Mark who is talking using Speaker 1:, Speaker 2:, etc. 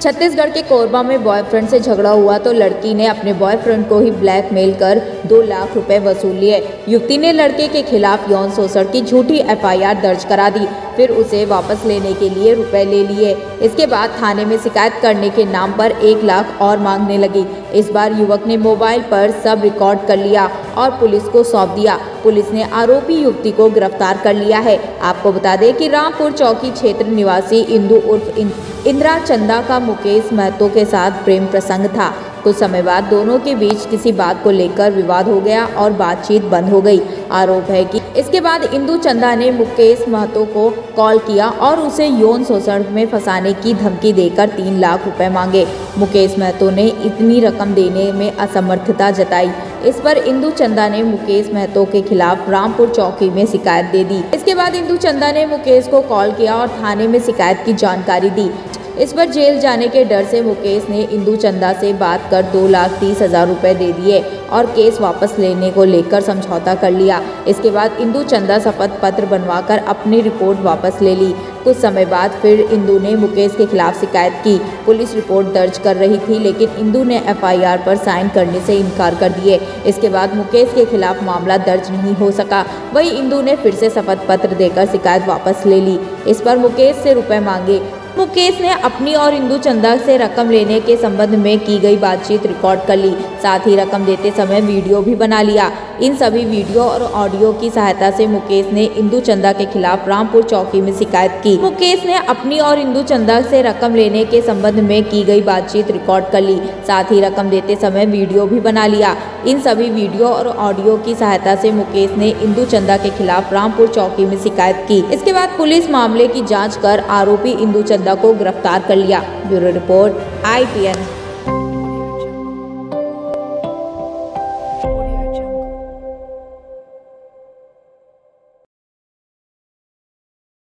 Speaker 1: छत्तीसगढ़ के कोरबा में बॉयफ्रेंड से झगड़ा हुआ तो लड़की ने अपने बॉयफ्रेंड को ही ब्लैकमेल कर 2 लाख रुपए वसूल लिए। युवती ने लड़के के खिलाफ यौन शोषण की झूठी एफआईआर दर्ज करा दी, फिर उसे वापस लेने के लिए रुपए ले लिए। इसके बाद थाने में शिकायत करने के नाम पर 1 लाख और मांगने लगी। इस बार युवक ने मोबाइल पर सब रिकॉर्ड कर लिया और पुलिस को सौंप दिया। पुलिस ने आरोपी युवती को गिरफ्तार कर लिया है। आपको बता दें कि रामपुर चौकी क्षेत्र निवासी इंदु उर्फ इंदिरा चंदा का मुकेश महतो के साथ प्रेम प्रसंग था। कुछ समय बाद दोनों के बीच किसी बात को लेकर विवाद हो गया और बातचीत बंद हो गई। आरोप है कि इसके बाद इंदु चंदा ने मुकेश महतो को कॉल किया और उसे यौन शोषण में फंसाने की धमकी देकर 3 लाख रुपए मांगे। मुकेश महतो ने इतनी रकम देने में असमर्थता जताई। इस पर इंदु चंदा ने मुकेश महतो के खिलाफ रामपुर चौकी में शिकायत दे दी। इसके बाद इंदु चंदा ने मुकेश को कॉल किया और थाने में शिकायत की जानकारी दी। इस पर जेल जाने के डर से मुकेश ने इंदु चंदा से बात कर 2,30,000 रुपए दे दिए और केस वापस लेने को लेकर समझौता कर लिया। इसके बाद इंदु चंदा शपथ पत्र बनवाकर अपनी रिपोर्ट वापस ले ली। कुछ समय बाद फिर इंदु ने मुकेश के खिलाफ शिकायत की। पुलिस रिपोर्ट दर्ज कर रही थी, लेकिन इंदु ने एफआईआर पर साइन करने से इनकार कर दिए। इसके बाद मुकेश के खिलाफ मामला दर्ज नहीं हो सका। वहीं इंदु ने फिर से शपथ पत्र देकर शिकायत वापस ले ली। इस पर मुकेश से रुपए मांगे। मुकेश ने अपनी और इंदु चंदा से रकम लेने के संबंध में की गई बातचीत रिकॉर्ड कर ली, साथ ही रकम देते समय वीडियो भी बना लिया। इन सभी वीडियो और ऑडियो की सहायता से मुकेश ने इंदु चंदा के खिलाफ रामपुर चौकी में शिकायत की। मुकेश ने अपनी और इंदु चंदा से रकम लेने के संबंध में की गई बातचीत रिकॉर्ड कर ली, साथ ही रकम देते समय वीडियो भी बना लिया। इन सभी वीडियो और ऑडियो की सहायता से मुकेश ने इंदु चंदा के खिलाफ रामपुर चौकी में शिकायत की। इसके बाद पुलिस मामले की जाँच कर आरोपी इंदु चंदा को गिरफ्तार कर लिया। Bureau report IPN।